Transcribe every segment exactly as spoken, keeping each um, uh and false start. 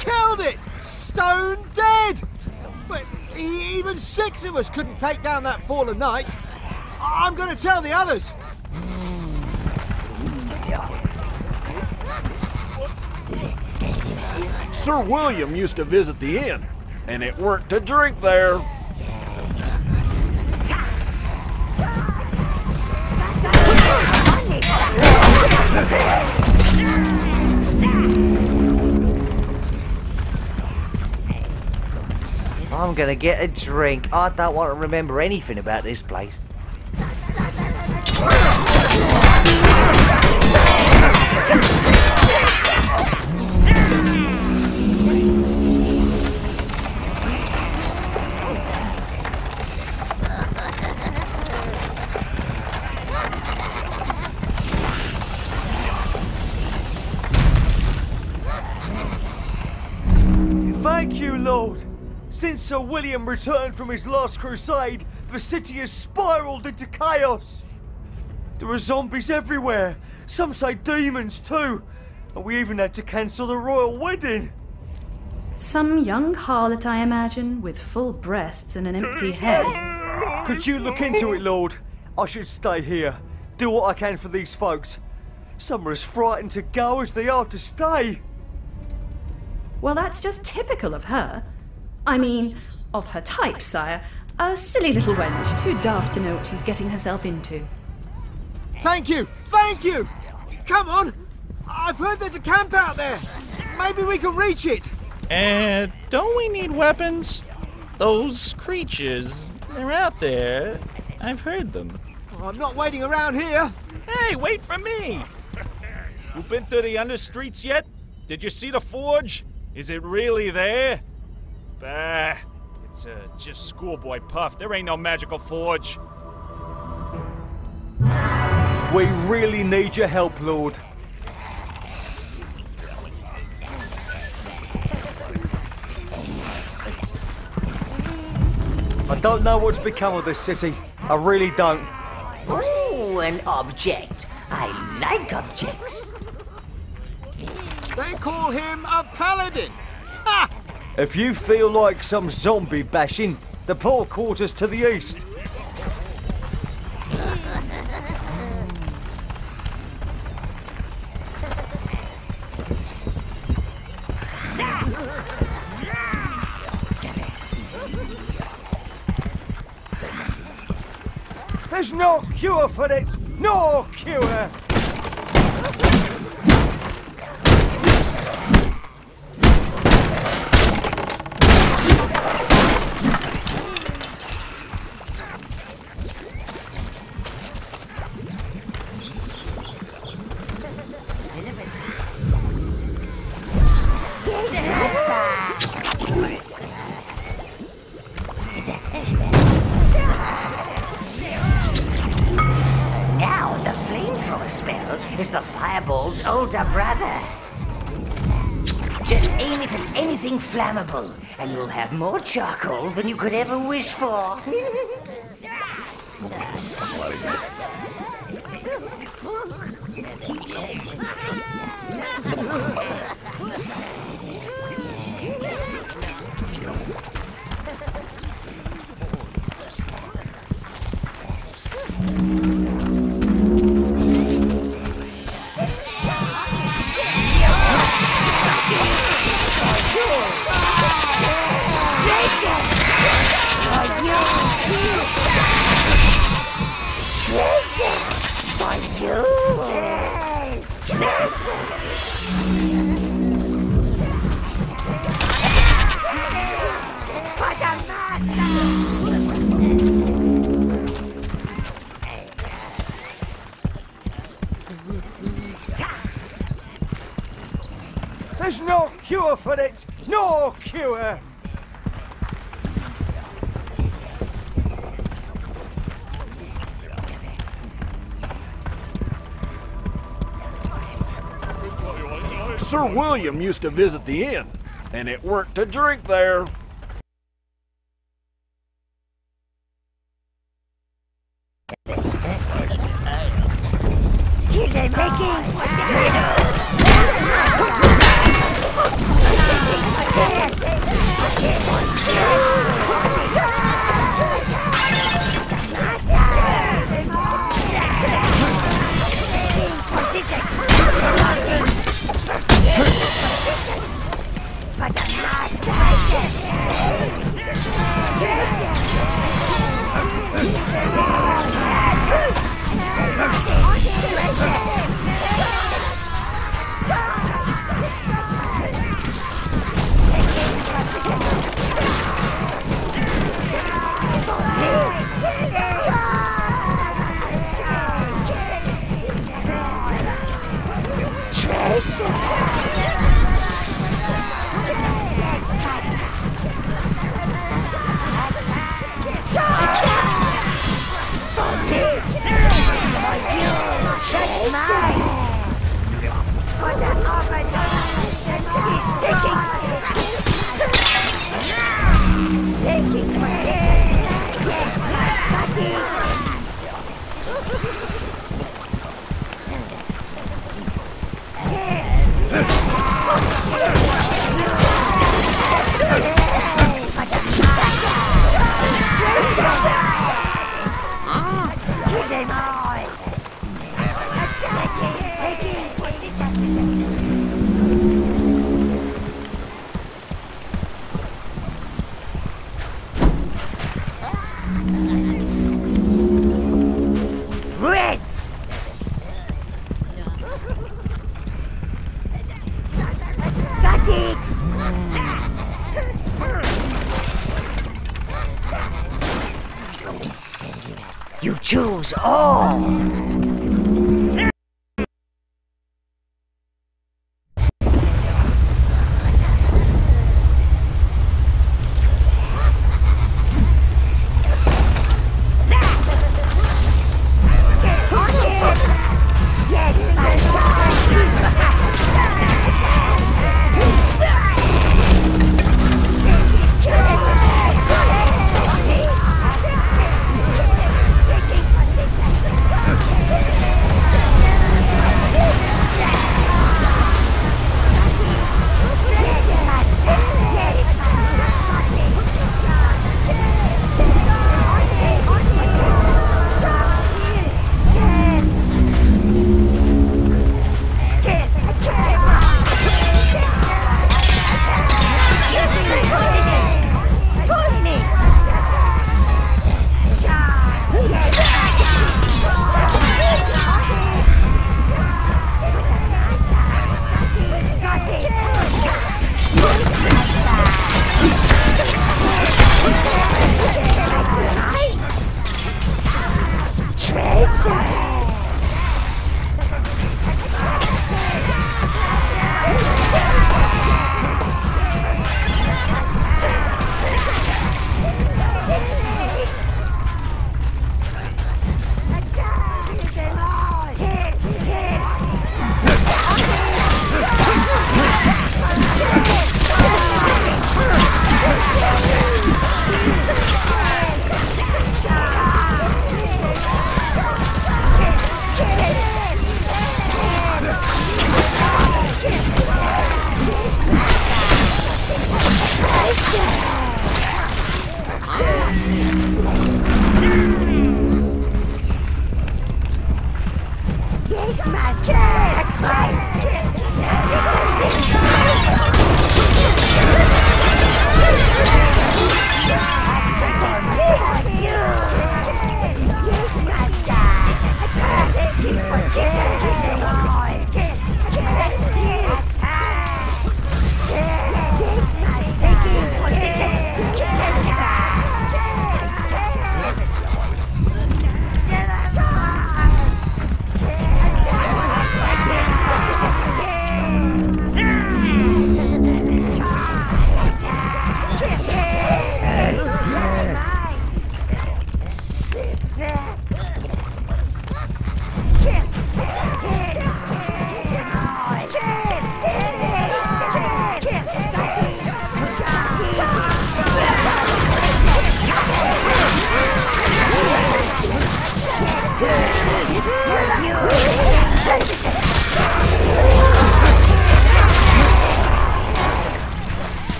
killed it! Stone dead! But even six of us couldn't take down that fallen knight. I'm gonna tell the others. Sir William used to visit the inn, and it worked to drink there. I'm gonna get a drink. I don't want to remember anything about this place. Thank you, Lord. Since Sir William returned from his last crusade, the city has spiraled into chaos. There are zombies everywhere. Some say demons too. And we even had to cancel the royal wedding. Some young harlot, I imagine, with full breasts and an empty head. Could you look into it, Lord? I should stay here. Do what I can for these folks. Some are as frightened to go as they are to stay. Well, that's just typical of her. I mean, of her type, sire. A silly little wench, too daft to know what she's getting herself into. Thank you! Thank you! Come on! I've heard there's a camp out there! Maybe we can reach it! And don't we need weapons? Those creatures, they're out there. I've heard them. Oh, I'm not waiting around here! Hey, wait for me! You been to the Understreets yet? Did you see the forge? Is it really there? Bah, it's uh, just schoolboy puff. There ain't no magical forge. We really need your help, Lord. I don't know what's become of this city. I really don't. Ooh, an object. I like objects. They call him a paladin! Ha! If you feel like some zombie bashing, the poor quarters to the east. There's no cure for it! No cure! Now the Flamethrower Spell is the Fireball's older brother. Just aim it at anything flammable, and you'll have more charcoal than you could ever wish for. There's no cure for it! No cure! Sir William used to visit the inn, and it worked to drink there. Here they're making. Choose all.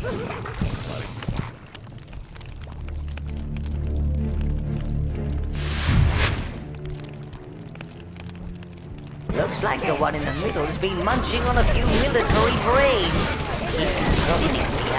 Looks like the one in the middle has been munching on a few military brains. He's gonna probably get the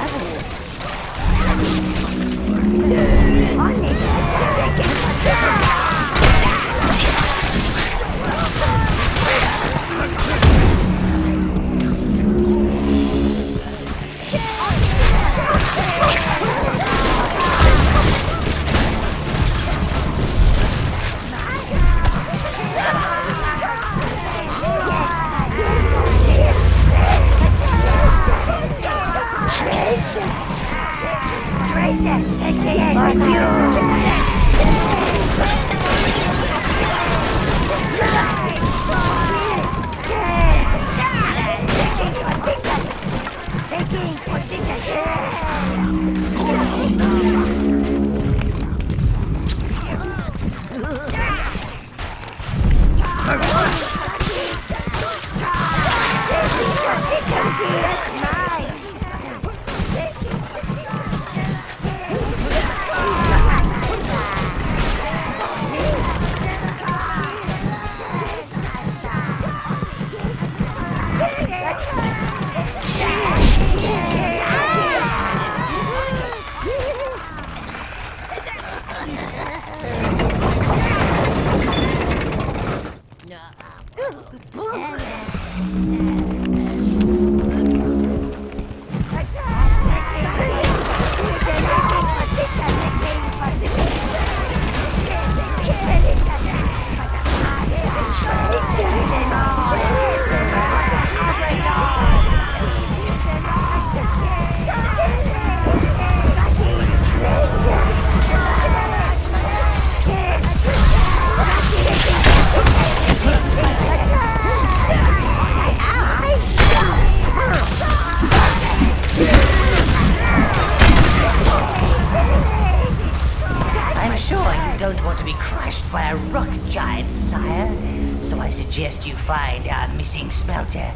by a rock giant, sire. So I suggest you find our missing smelter.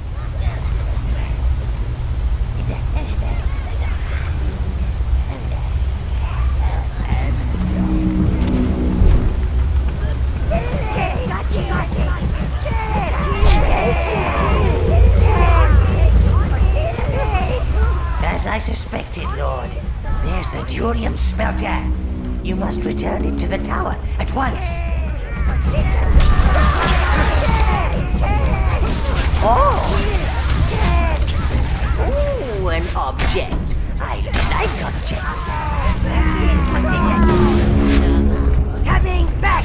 As I suspected, Lord, there's the Durium Smelter. You must return it to the tower at once. Oh! Ooh, an object. I like objects. Coming back!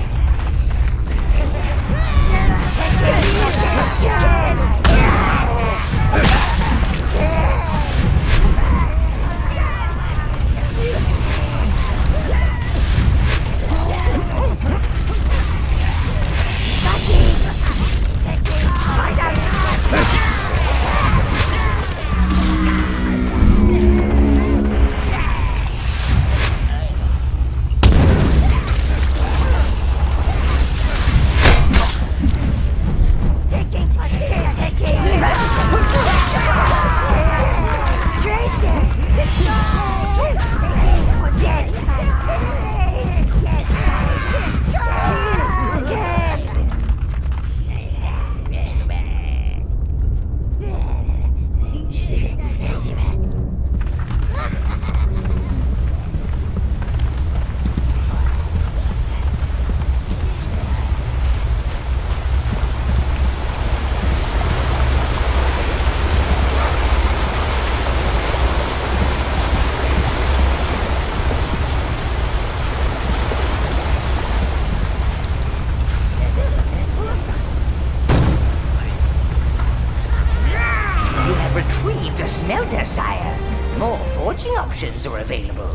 Smelter, sire. More forging options are available.